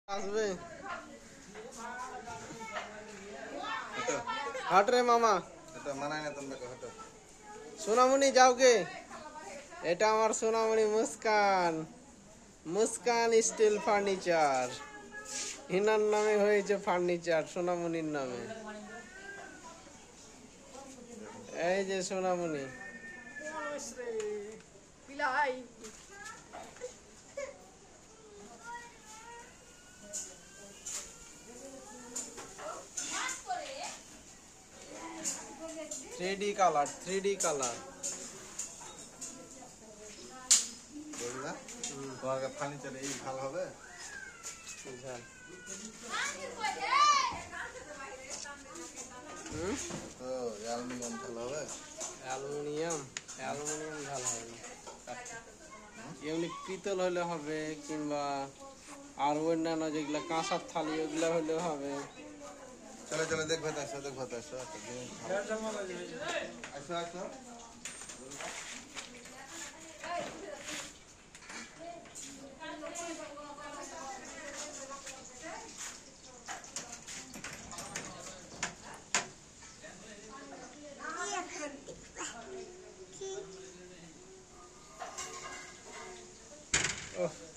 আসবে হাট রে মামা সোনামণি যাও গে এটা আমার সোনামণি মুস্কান মুস্কান স্টিল ফার্নিচার হিনার নামে হয়েছে ফার্নিচার সোনামণির নামে এই যে সোনামণি থ্রি ডি কালার ফার্নিচার এই ভালো হবে অ্যালুমিনিয়াম ভালো হবে অ্যালুমিনিয়াম ভালো হবে না এমনি পিতল হলে হবে কিংবা আর অন্যান্য যেগুলো কাঁসার থালি ওগুলো হলে হবে চলো চলো দেখবো আসো আসো আসো Oh.